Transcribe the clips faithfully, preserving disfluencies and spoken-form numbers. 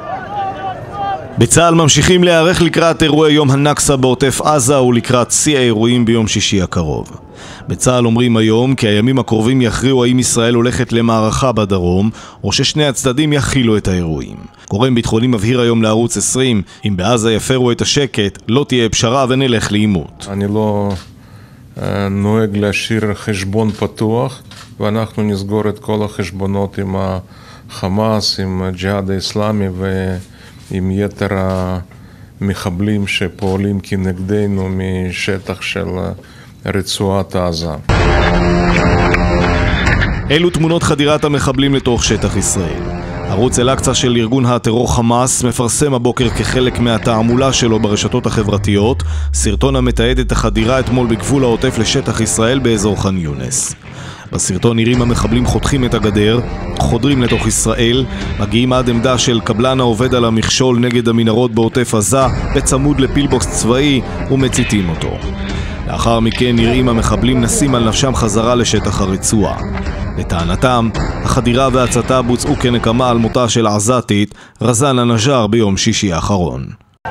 בצה"ל ממשיכים להיערך לקראת אירועי יום הנכסה בעוטף עזה ולקראת שיא האירועים ביום שישי הקרוב. בצה"ל אומרים היום כי הימים הקרובים יכריעו האם ישראל הולכת למערכה בדרום או ששני הצדדים יכילו את האירועים. גורם ביטחוני מבהיר היום לערוץ עשרים, אם בעזה יפרו את השקט לא תהיה פשרה ונלך לעימות. אני לא נוהג להשאיר חשבון פתוח, ואנחנו נסגור את כל החשבונות עם החמאס, עם הג'יהאד האסלאמי ועם יתר המחבלים שפועלים כנגדנו משטח של רצועת עזה. אלו תמונות חדירת המחבלים לתוך שטח ישראל. ערוץ אל-אקצא של ארגון הטרור חמאס מפרסם הבוקר כחלק מהתעמולה שלו ברשתות החברתיות סרטון המתעד את החדירה אתמול בגבול העוטף לשטח ישראל באזור ח'אן יונס. בסרטון נראים המחבלים חותכים את הגדר, חודרים לתוך ישראל, מגיעים עד עמדה של קבלן העובד על המכשול נגד המנהרות בעוטף עזה בצמוד לפילבוקס צבאי ומציתים אותו. לאחר מכן נראים המחבלים נסים על נפשם חזרה לשטח הרצועה. לטענתם, החדירה וההצתה בוצעו כנקמה על מותה של עזתית רזאן הנג'אר ביום שישי האחרון.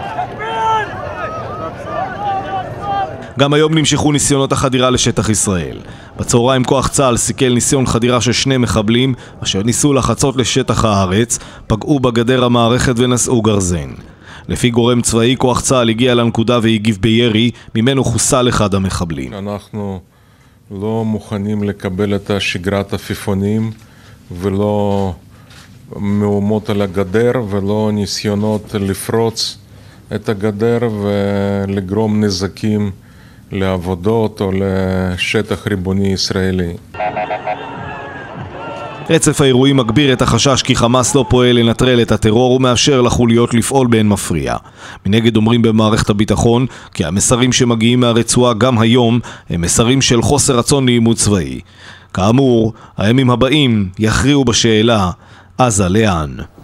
גם היום נמשכו ניסיונות החדירה לשטח ישראל. בצהריים כוח צה"ל סיכל ניסיון חדירה של שני מחבלים אשר ניסו לחצות לשטח הארץ, פגעו בגדר המערכת ונשאו גרזן. לפי גורם צבאי, כוח צה"ל הגיע לנקודה והגיב בירי, ממנו חוסל אחד המחבלים. אנחנו לא מוכנים לקבל את שגרת עפיפונים ולא מהומות על הגדר ולא ניסיונות לפרוץ את הגדר ולגרום נזקים לעבודות או לשטח ריבוני ישראלי. רצף האירועים מגביר את החשש כי חמאס לא פועל לנטרל את הטרור ומאפשר לחוליות לפעול באין מפריע. מנגד אומרים במערכת הביטחון כי המסרים שמגיעים מהרצועה גם היום הם מסרים של חוסר רצון לעימות צבאי. כאמור, הימים הבאים יכריעו בשאלה עזה לאן.